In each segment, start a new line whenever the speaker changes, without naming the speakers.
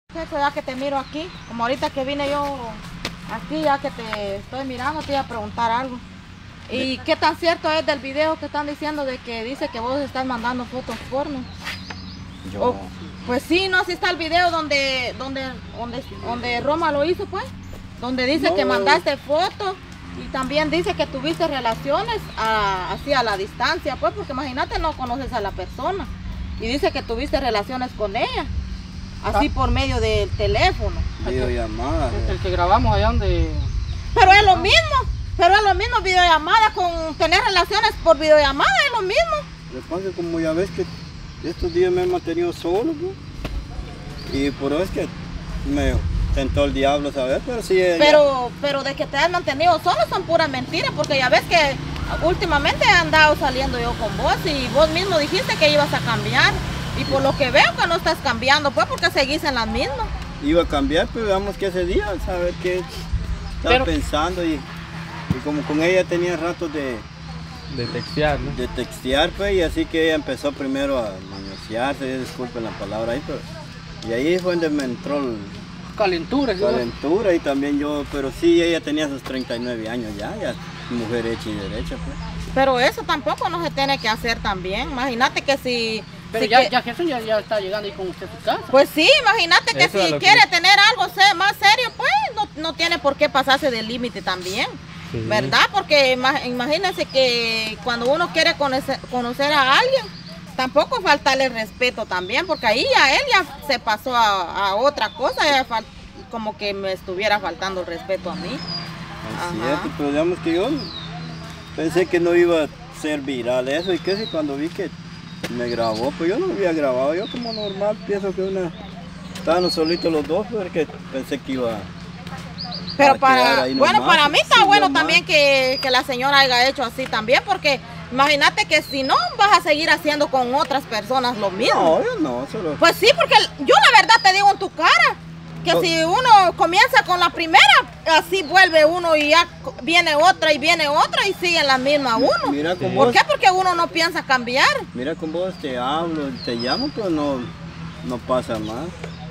Ya que te miro aquí, como ahorita que vine yo aquí, ya que te estoy mirando, te iba a preguntar algo. ¿Y qué tan cierto es del video que están diciendo de que dice que vos estás mandando fotos porno?
Yo...
Pues sí, no, sí está el video donde Roma lo hizo, pues. Donde dice que mandaste fotos y también dice que tuviste relaciones así a la distancia, pues, porque imagínate, no conoces a la persona. Y dice que tuviste relaciones con ella, así por medio del teléfono.
Videollamada.
El que grabamos allá donde...
Pero es lo mismo, videollamada con tener relaciones por videollamada, es lo mismo.
Lo que pasa es que como ya ves que estos días me he mantenido solo, ¿no? Y por eso es que me tentó el diablo, ¿sabes? Pero sí...
Pero de que te has mantenido solo son puras mentiras, porque ya ves que últimamente he andado saliendo yo con vos y vos mismo dijiste que ibas a cambiar. Y por lo que veo que no estás cambiando, pues, porque seguís en las mismas.
Iba a cambiar, pero digamos que ese día, saber qué estaba pensando y como con ella tenía ratos de
textear, ¿no?
De textear, pues, y así que ella empezó primero a manosearse, disculpen la palabra ahí, pero... Y ahí fue donde me entró el...
Calentura.
Calentura, y también yo, pero sí, ella tenía sus 39 años ya mujer hecha y derecha, pues.
Pero eso tampoco no se tiene que hacer también. Imagínate que si...
Pero ya Gerson ya está llegando ahí con usted a su casa.
Pues sí, imagínate que si quiere tener algo más serio, pues no tiene por qué pasarse del límite también. Sí. ¿Verdad? Porque imagínense que cuando uno quiere conocer a alguien, tampoco faltarle respeto también, porque ahí él ya se pasó a otra cosa, como que me estuviera faltando el respeto a mí.
Es cierto, pero digamos que yo pensé que no iba a ser viral eso, y que si cuando vi que me grabó, pues yo no había grabado, yo como normal pienso que estaban solitos los dos, porque pensé que iba
pero para mí está bueno también que la señora haya hecho así también, porque imagínate que si no vas a seguir haciendo con otras personas lo mismo.
No, yo no, solo...
Pues sí, porque yo la verdad te digo en tu cara, que si uno comienza con la primera, así vuelve uno y ya viene otra y sigue en la misma uno.
Mira con
¿Por qué? Porque uno no piensa cambiar.
Mira con vos te hablo, te llamo, pero no pasa más.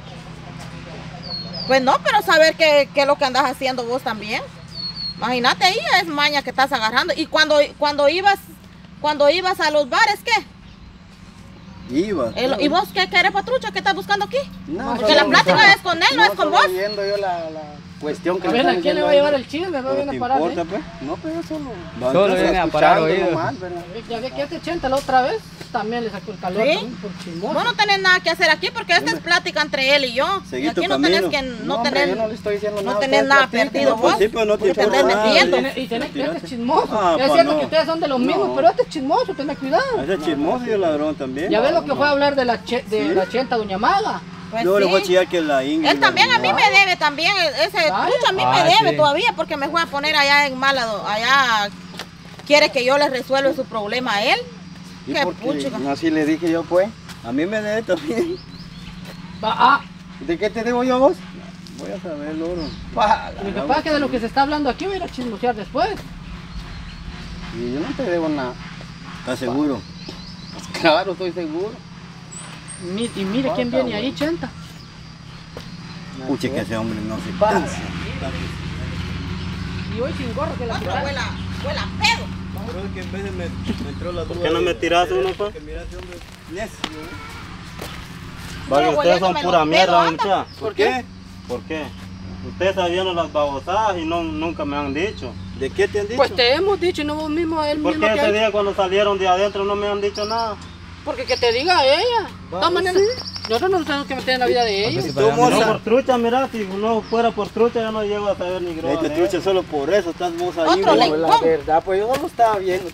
Pues no, pero saber qué es lo que andas haciendo vos también. Imagínate, ahí es maña que estás agarrando. Y cuando ibas a los bares, ¿qué?
Iba.
¿Y vos qué eres, Patrucha? ¿Qué estás buscando aquí?
No,
porque la plática es con él, no es con vos.
Viendo yo la cuestión que
a ver, ¿a quién le va a llevar el chisme? ¿Me viene a parar?
Importa, pues? No, pero yo
solo viene a parar oído.
Ya ve que este 80 la otra vez también le sacó el calor.
¿Sí? Vos no tenés nada que hacer aquí porque esta es plática entre él y yo. Y aquí no tenés que no tenés nada perdido vos.
Sí, pues no te
estás metiendo.
Y tenés que este chismoso. Es cierto que ustedes son de los mismos, pero este es chismoso, tenés cuidado.
Ese es chismoso y el ladrón también.
Ya ves lo que fue a hablar de la chenta doña Maga.
Pues
yo le voy a chillar que la Ingrid.
Él también a mí me debe también, ese trucha a mí me debe todavía porque me fue a poner allá en Málado, allá quiere que yo le resuelva su problema a él.
Qué puchica. Así le dije yo, pues. A mí me debe también. ¿De qué te debo yo a vos? Voy a saber, loro.
Lo que pasa es que de lo que se está hablando aquí voy a ir a chismosear después.
Y yo no te debo nada. ¿Estás seguro?
Pues claro, estoy seguro. Y mire quién viene ahí, Chenta.
Puche que ese hombre no se pasa.
Y hoy sin gorro que la
huela pedo.
Pero es que en vez de me entró la duda.
¿Por qué no me tiras uno, pues?
Que mira ese hombre necio.
Vale, ustedes son pura mierda, muchachos.
¿Por qué?
¿Por qué? Ustedes sabían las babosadas y nunca me han dicho.
¿De qué te han dicho?
Pues te hemos dicho y no vos mismo a él
mismo. ¿Por qué ese día cuando salieron de adentro no me han dicho nada?
Porque que te diga ella. De todas maneras, nosotros no tenemos que meter en la vida de ellos.
No por trucha, mira, si no fuera por trucha yo no llego a saber ni grosa.
Este trucha solo por eso, estás vos ahí.
Otro
la verdad, pues yo no lo estaba viendo.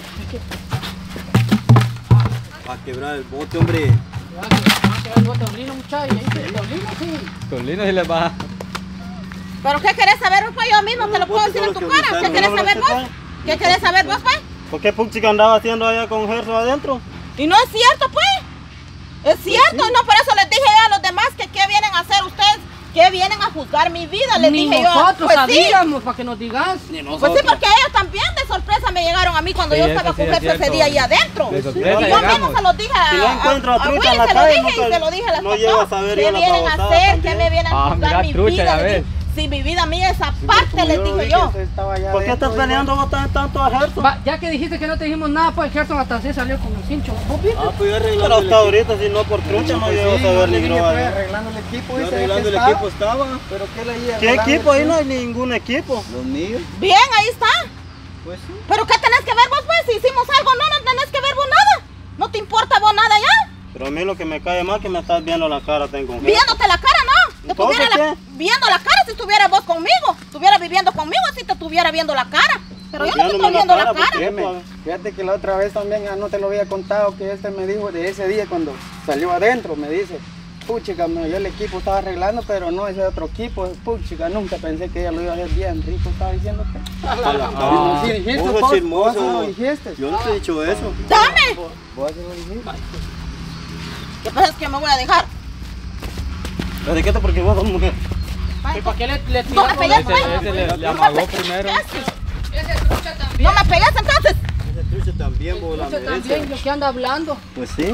Va a quebrar el bote, hombre.
Va a quebrar el bote a un lino, muchachos.
Con lino sí le va.
¿Pero qué querés saber vos? Yo mismo te lo puedo decir en tu cara. ¿Qué querés saber vos? ¿Qué querés saber vos, pues?
¿Por qué Puchica andaba haciendo allá con Gerson adentro?
Y no es cierto, pues. Es cierto, no, por eso les dije a los demás que qué vienen a hacer ustedes, que vienen a juzgar mi vida. Les dije yo.
Nosotros sabíamos, para que nos digas.
Pues sí, porque ellos también de sorpresa me llegaron a mí cuando yo estaba con Gerson ese día ahí adentro.
De
Y
sorpresa
yo mismo se los dije
Si no encuentro a Trucha en la
se lo
calle,
dije y
nunca-
se lo dije a las
no llego a saber yo
¿qué
la
vienen a
babosada
hacer? ¿Qué
también.
me vienen a
Ah,
juzgar
mira,
mi
Trucha,
vida?
ya
Les
ves.
dije, sí, mi vida mía, esa parte les dije yo.
¿Por qué estás peleando vos tanto a Gerson?
Va, ya que dijiste que no te dijimos nada, pues Gerson hasta así salió con el cincho. ¿Vos viste?
Ah, pues yo
Pero
arreglando el
hasta ahorita, si no por Trucha, no llego a saber ni grúa.
arreglando el equipo.
Yo
dice
arreglando
que
el equipo estaba.
¿Pero qué leía?
¿Qué equipo? Ahí no hay ningún equipo.
Los míos.
Bien, ahí está.
Pues sí.
¿Pero qué tenés que ver vos, pues? Si hicimos algo, no tenés que ver vos nada. ¿No te importa vos nada ya?
Pero a mí lo que me cae mal es que me estás viendo la cara, tengo con Gerson.
Viéndote la cara, no. Te
¿Entonces
tuviera
qué?
viendo la cara si estuvieras vos conmigo. Estuvieras viviendo conmigo si te estuviera viendo la cara. Pero yo no te
Viéndome
estoy viendo la
¿por
cara.
qué, pues?
Fíjate que la otra vez también, no te lo había contado, que me dijo de ese día cuando salió adentro, me dice, puchica, yo el equipo estaba arreglando, pero no, ese otro equipo, puchica, nunca pensé que ella lo iba a hacer bien, rico estaba diciéndote.
Ah,
Sí, dijiste,
vos
vos,
chismoso.
vos lo dijiste.
Yo no te he dicho eso.
Dame.
Vos lo dijiste.
¿Qué pasa? Es que me voy a dejar.
¿De qué te? Porque vos sos mujer.
¿Y para qué le
No me
tiramos?
pegues,
Ese,
pues.
ese le amagó primero.
Ese Trucha también.
No me pegues entonces.
Ese Trucha también, vos la
Trucha
mereces.
también, lo que anda hablando.
Pues sí.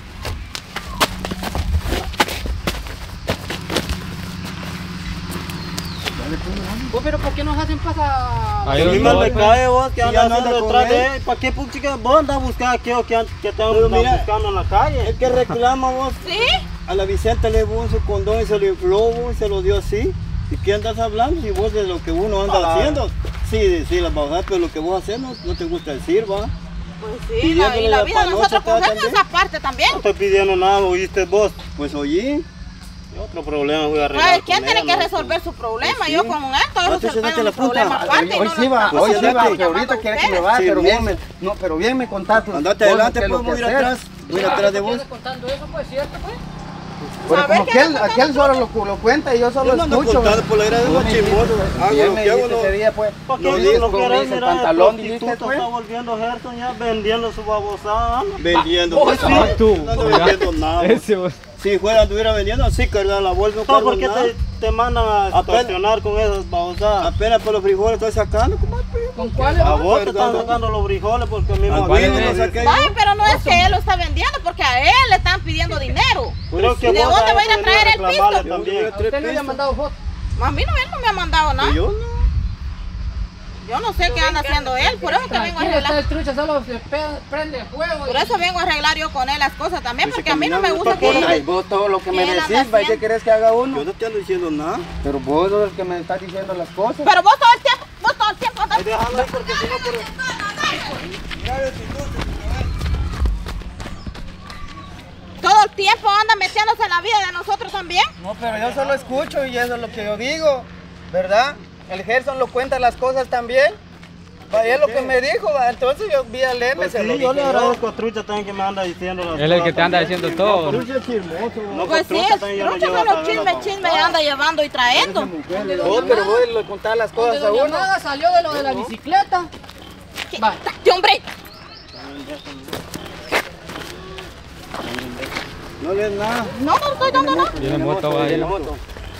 Vos, pero ¿por qué nos hacen pasar?
Ahí
A mí
los
me
dos,
cae vos que
Sí,
andas
anda
haciendo
con
detrás de
él.
él. ¿Para qué puchica? Vos andas buscando aquello que te
Pero
andan
mira,
buscando en la calle.
El que reclama vos,
¿Sí?
a la Vicenta le dio su condón y se lo infló vos, y se lo dio así. ¿Y qué andas hablando? Si vos de lo que uno anda haciendo. Sí, sí, las bajadas, pero lo que vos haces no te gusta decir, va.
Pues sí,
Pidiéndole
y la
la
vida de
panocha
nosotros con
acá
Gerson esa parte también.
No estoy pidiendo nada, oíste vos.
Pues oí.
Y otro problema voy a arreglar.
Pues, ¿quién
con
tiene
ella,
que
no?
resolver su problema?
Pues sí.
Yo con él, todo
No,
eso
tú
se
se date
un
la punta.
problema aparte. y
Hoy
no
sí
lo
va,
estamos
hoy sí va,
llamando
que ahorita quiere que me
ustedes.
vaya,
Sí,
pero
bien.
pero bien me contaste.
Andate adelante, pues voy a ir atrás. Voy a ir atrás de vos.
contando eso, pues, ¿cierto, pues?
Pero
A ver,
como
¿qué anda
aquel
contando
solo lo cuenta y yo solo
Yo no ando
escucho.
contando por la grada de los chismosos. Hago
Y él
lo
me
que hago,
dijiste ese día, pues.
¿Para
No
qué
digas
no
cómo
querés
dice el
mirar?
pantalón,
El
dijiste,
prostituto
pues.
está volviendo Gerson ya vendiendo su babosada.
vendiendo.
Ah, tú.
No ando vendiendo nada.
Ese, vos.
Si fuera, anduviera vendiendo así, cargar la bolsa, no
No,
cargo
porque
nada.
te mandan a extorsionar con esas babosadas.
Apenas por los frijoles estoy sacando, comadre.
¿Con cuáles?
A vos te están
Perdón.
sacando los frijoles porque a mí
Al
me
vino lo saqué
Ay,
yo.
pero no es que él lo está vendiendo, porque a él le están pidiendo dinero.
Creo que
¿Y de
vos
dónde va a ir a
eso
traer el
deberías reclamarle
pisto?
también.
A usted le había mandado fotos.
A mí no, él no me ha mandado nada.
Y yo no.
Yo no sé qué anda haciendo él, por eso que vengo a
Tranquilo, está
arreglar.
el Trucha, solo se prende fuego.
Por eso vengo a arreglar yo con él las cosas también,
Pues
porque a mí no me
caminando
gusta
pa'
Ay,
que...
vos todo lo que me
¿Qué él anda
decís, ¿va? ¿Y qué
haciendo?
querés que haga
Yo
uno?
no te ando diciendo nada.
Pero vos sos el que me estás diciendo las cosas.
Pero vos todo el tiempo andas...
Ahí déjalo ahí porque si no por...
Todo el tiempo anda metiéndose en la vida de nosotros también.
No, pero yo solo escucho y eso es lo que yo digo, ¿verdad? El Gerson lo cuenta las cosas también. Vaya lo que me dijo, va. Entonces yo vi a Leme,
Pues
se
sí,
lo
yo
dije
le
yo.
agradezco a Trucha también que me anda diciendo las
Él es el
cosas
que te anda
también.
diciendo todo.
Trucha es chismoso.
No,
Pues sí,
Trucha también yo no
Trucha
llego a
solo
saber la
chisme
babosada.
anda llevando y trayendo.
Vos, pero vos le contás las
Donde
cosas a
doña
uno.
Maga salió de lo de la bicicleta. Va.
¡Qué hombre!
No le es nada.
No, no estoy dando nada.
Tiene moto ahí.
Tiene moto.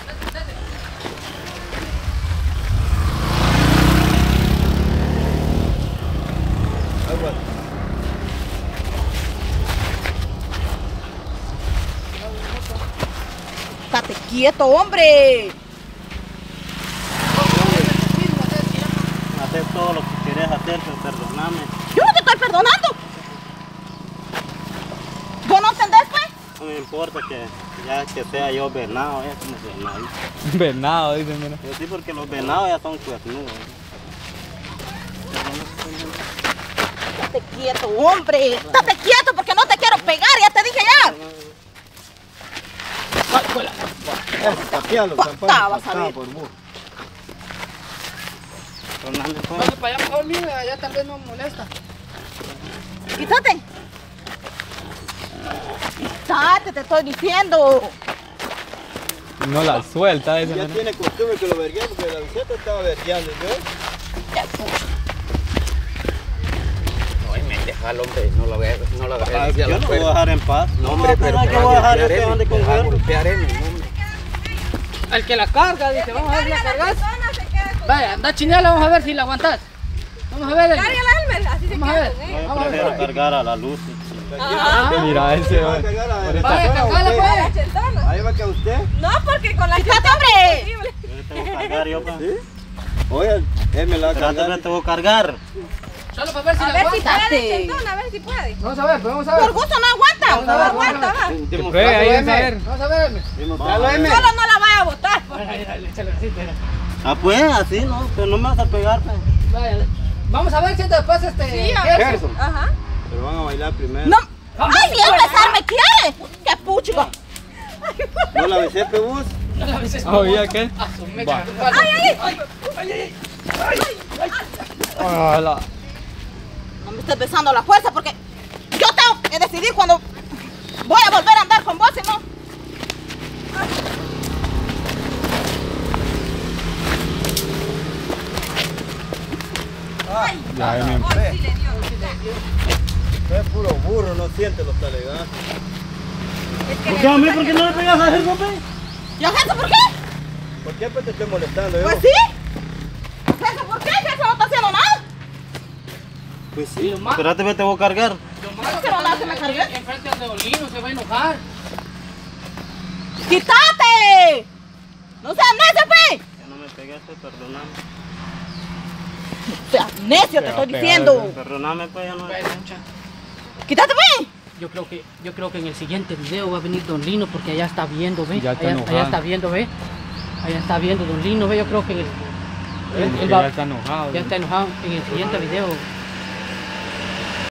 Estate quieto, hombre.
Hacer todo lo que querés hacer, pero perdoname.
Yo no te estoy perdonando. ¿Vos no entendés, pues?
No me importa que ya que sea yo venado, ya como venado.
Venado, dicen, mira.
Pero sí, porque los venados ya son cuernudos.
Estate quieto, hombre. Estate quieto porque no te quiero pegar, ya te dije ya.
Patealo,
Patá, vas a ver.
por vos.
Perdóname, pues.
Vamos para allá mejor, mire, allá tal vez no molesta.
Quítate. Quítate, te estoy diciendo.
No la suelta, dicen,
Ya
mira.
tiene costumbre que lo vergué porque la Vicenta estaba vergueando, ¿yo?
Déjalo, hombre, no lo agarres, no lo
Ah,
agarres.
yo no voy a dejar en paz.
No, hombre, pero
que voy a dejar yo que ande con Gerson.
golpearme,
El que la carga, dice, vamos a ver si la cargas. Vaya, anda chineala, vamos a ver si la aguantas. Vamos a ver.
Carga el Elmer, así se
Vamos a
queda
ver.
con él.
Yo
Vamos a ver.
prefiero cargar a la luz.
Mira ese,
Va a
oye.
cargar a
Vaya,
la
cargala,
usted.
pues.
La chentona.
Ahí va que a usted.
No, porque con la
¡Quítate,
chentona
hombre!
es imposible.
Yo tengo que cargar yo, pa.
¿Sí? Oye, él me la va a
Espérate,
cargar.
te tengo que cargar.
Solo para ver si
A
la
ver si
aguanta.
puede, chentona, a ver si puede.
Vamos a ver, pues vamos a ver.
Por gusto no aguanta.
Vamos a ver,
Aguanta, va.
Que pruebe ahí, vamos a ver.
Vamos a ver.
Demostralo, M.
Solo no la vaya a botar.
Ah, pues, así, ¿no? Pero no me vas a pegar, pa.
Vaya, vamos a ver si después
Sí, a
Gerson.
ver. Ajá.
Pero van a bailar primero.
No. ¡Ay, ni empezar me quiere! ¡Qué puchico!
¿No la besé, pe vos?
Oye, ¿qué?
A su mecha.
Hola.
No me estés besando a la fuerza porque yo tengo que decidir cuando voy a volver a andar con vos, si no.
Ya, ven.
Hoy sí le dio.
Es puro burro, no siente los talegazos.
¿Por qué a mí? ¿Por qué no le pegas a eso, pe?
¿Y a Jesús por qué?
¿Por qué pues te estoy molestando yo?
Pues sí. ¿Jesús por qué? Jesús no está haciendo nada.
Pues sí.
Espérate, ve, te voy a cargar.
Pero nada que me cargué.
Enfrente de Olino se va a enojar.
¡Quítate! ¡No seas necio, pe!
Ya no me pegaste, perdóname.
O sea, necio te estoy
Pegado,
diciendo.
Perdóname, pues, ya no.
¡Quítate, pe!
Yo creo que en el siguiente video va a venir Don Lino porque allá está viendo, ve.
Ya está
allá
enojado.
está viendo, ve. Allá está viendo Don Lino, ve. Yo creo que él
Ya está enojado.
ya está enojado. En el siguiente video